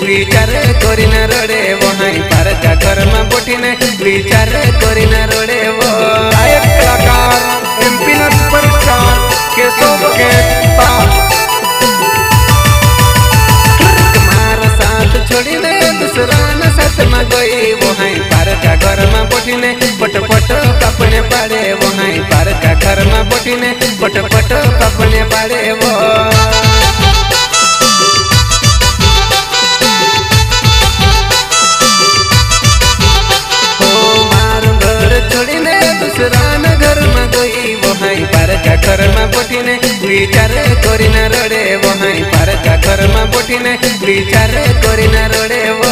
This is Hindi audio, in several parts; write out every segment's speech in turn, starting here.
विचार करिना रड़े वो हाई पार का घर में बोठीने विचार करिना रड़े वो गायक कलाकार एमपी ना सुपरस्टार केशव के मारा साथ छोड़ीने दूसरा न साथ में गई वो हाई पार का घर में बोठीने पट पट कपने पाड़े वो हाई पार का घर में बोठीने पट पट कपने पाड़े वो घर में गई वो हाई पार का घर में बोठीने विचार करिना रड़े वो हाई पार का घर में बोठीने विचार करिना रड़े वो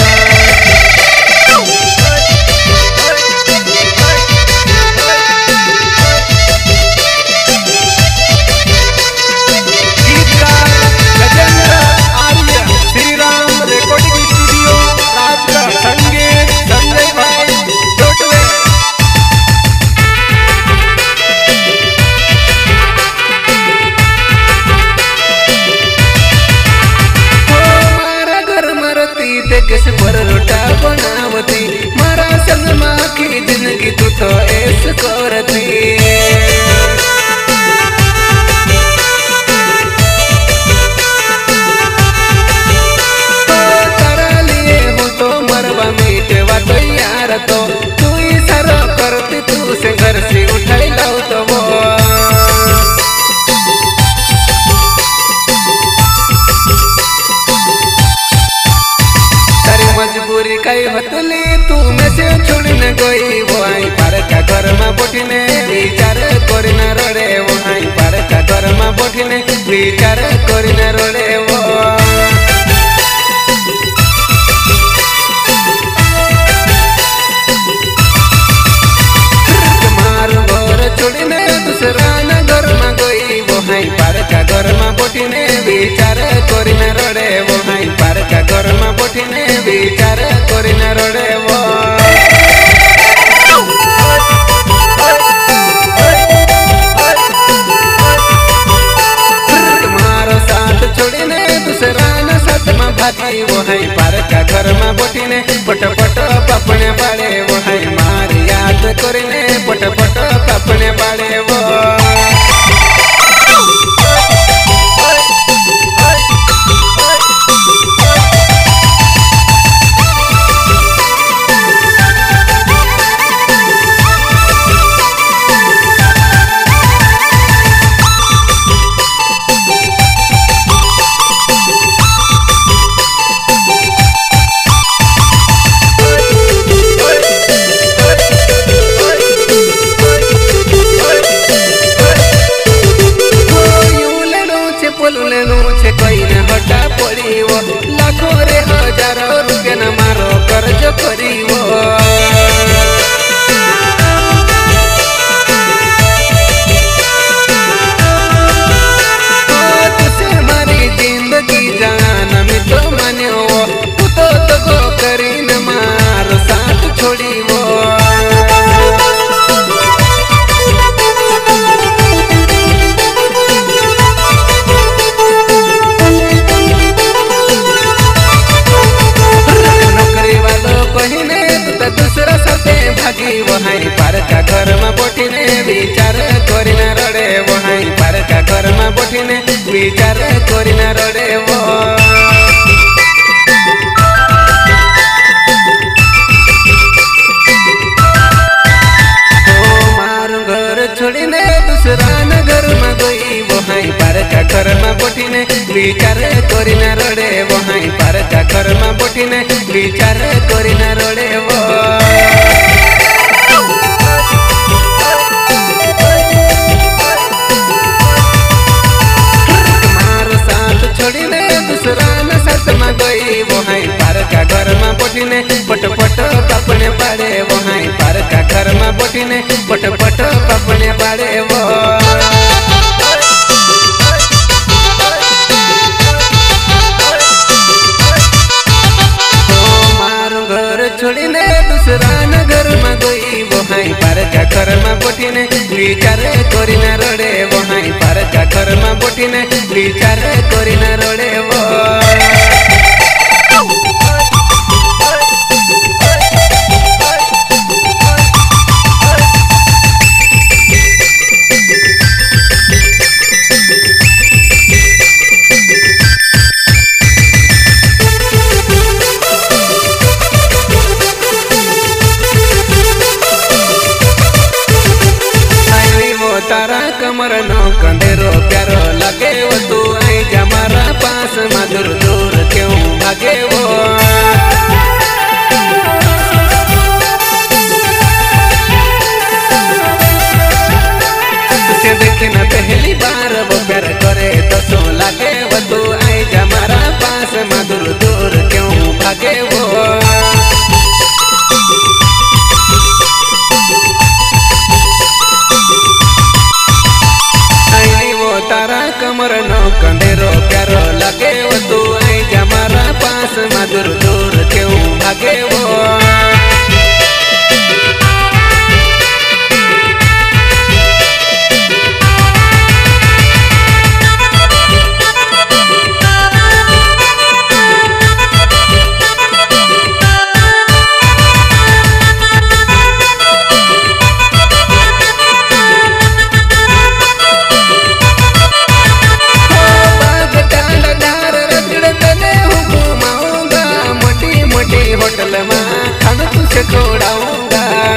गैस पर रोटा बनावती मारा संग माँ की जिंदगी तू तो ऐस करती तारा लिए हूँ तो मरवा मीटवा तो यार तो तू ही सारा करती तू से घर से उठाई लाओ तो वो मजबूरी कई हतली तू में से छोड़ने गई वो आई पार का घर में बोठीने विचार करिना रड़े वो आई पार का घर में बोठीने विचार करिना रड़े वो मारू घर छोड़ने दूसरा न घर में गई वो आई पार का घर में बोठीने विचार करिना रड़े वो आई पार का घर में बोठीने विचार करिना रड़े वो तुम्हारो साथ छोड़ीने दूसरा न साथ में भागी वो है पार का घर में बोठीने पट पट पपने पाड़े वो है मारी याद करिने पट पट पपने पाड़े वो लाखों रे हजारों रुपया न मारो कर्ज करीवो तुझसे मारी जिंदगी जान में तो मान्यो तू तो गो करी न मारो साथ छोड़ी वो दूसरा साथे भागी वो हाई पार का घर में बोठीने विचार करिना रड़े वो हाई पार का घर में बोठीने विचार करिना रड़े वो मारू घर छोड़ीने दूसरा न घर में गई वो हाई पार का घर में बोठीने विचार करिना रड़े वो हाई पार का घर में बोठीने विचार करिना रड़े वो मारो साथ छोड़ीने दूसरा न साथ में गई वो हाई पार का घर में बोठीने पट पट पपने पाड़े वो हाई पार का घर में बोठीने पट पट पपने पाड़े वो छोड़ीने दूसरा न घर में गई वो हाई पार का घर में बोठीने विचार करिना रड़े वो हाई पार का घर में बोठीने विचार करिना रड़े वो कमर नो कंधेरो प्यारो लगे वो तू आई जा मारा पास में दूर दूर क्यों भागे वो तुझे देखे ना पहली बार वो प्यार करे तो सो लगे वो तू आई जा मारा पास में दूर दूर क्यों भागे वो तारा कमर नो कंधेरो प्यारो लगे वो तू आई जा मारा पास में दूर दूर क्यों भागे वो होटल में खाना तुझे खोड़ाऊंगा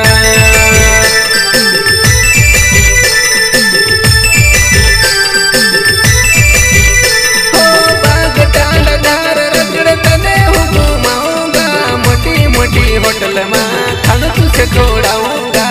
हो बाग डाल डार रगड़ तने घुमाऊंगा मोटी मोटी होटल में खाना तुझे खोड़ाऊंगा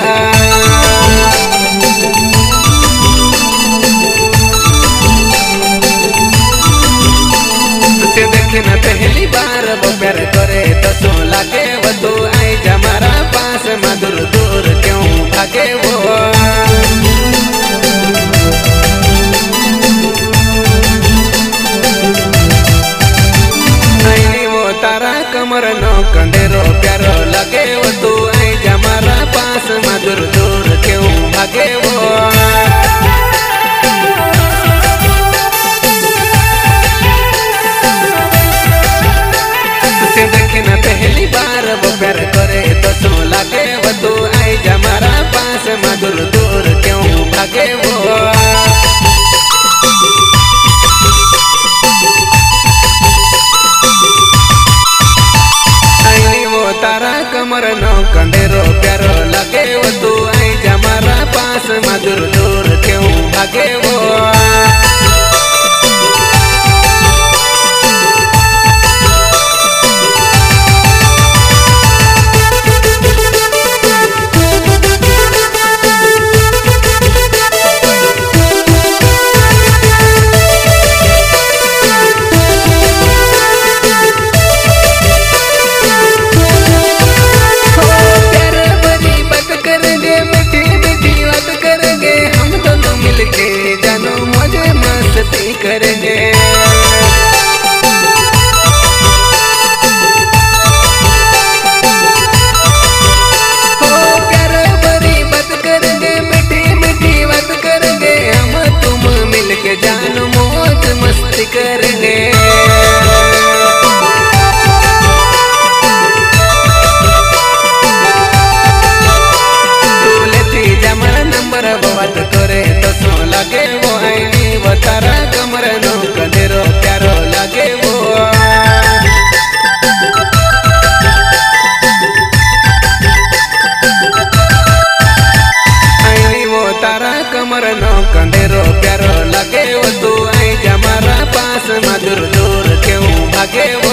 तुझे देखे ना पहली बार वो प्यार करे तो सो लगे वो तू आई जा मारा पास में दूर दूर क्यों भागे वो आई वो तारा कमर नो कंधेरो प्यारो लगे वो तू आई जा मारा पास में दूर दूर क्यों भागे वो देखे ना पहली बार वो प्यार करे तो सो लगे वो तू आई जा मारा पास में दूर दूर क्यों भागे वो आई वो तारा कमर नो कंधेरो प्यारो लगे वो तू आई जा मारा पास में दूर दूर क्यों भागे वो करेंगे हो प्यार भरी बात करेंगे मीठी मीठी बात करेंगे हम तुम मिलके जान मौज मस्ती करेंगे तू लेती जमा नंबर बात करे तो सो लगे वो आई वो तारा कमर नो कंधेरो प्यारो लगे वो आई वो तारा कमर नो कंधेरो प्यारो लगे वो तू आई जा मारा पास में दूर दूर क्यों भागे वो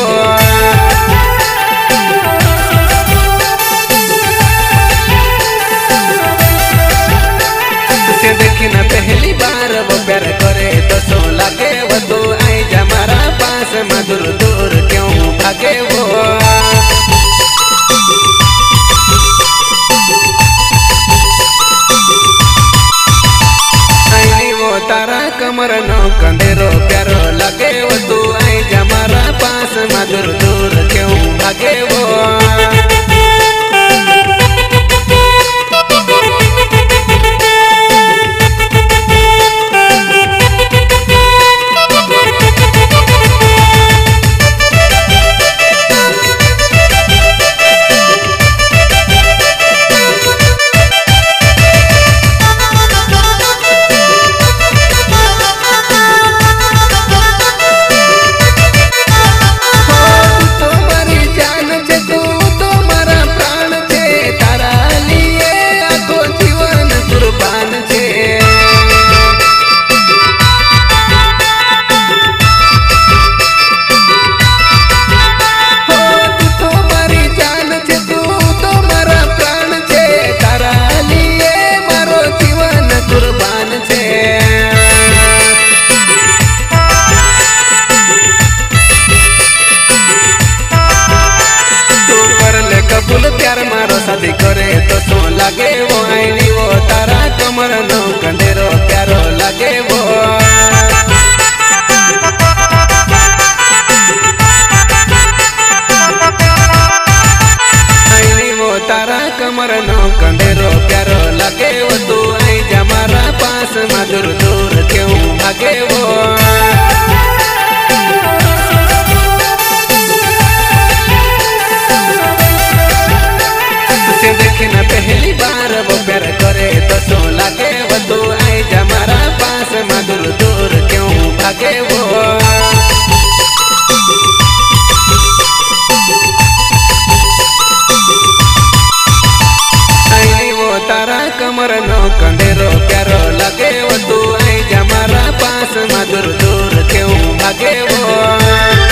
देखी ना पहली बार वो प्यार करे तो सो लगे वो तू आई जा मारा पास में दूर दूर क्यों भागे वो आई वो तारा कमर नो कंधेरो प्यारो लगे वो तू आई जा मारा पास में दूर दूर क्यों भागे वो कमर नो कंडेरो प्यारो लगे वो। तारा कमर नो कंडेरो प्यारो लगे वो। तू आई जा मारा पास में दूर दूर क्यों भागे वो। तुझे देखी ना पहली बार वो प्यार करे तो सो लगे वो। तू आई जा मारा पास में दूर दूर क्यों भागे वो। तारा कमर नो कंडेरो प्यारो लगे वो। तू आई जा मारा पास में दूर दूर क्यों भागे वो।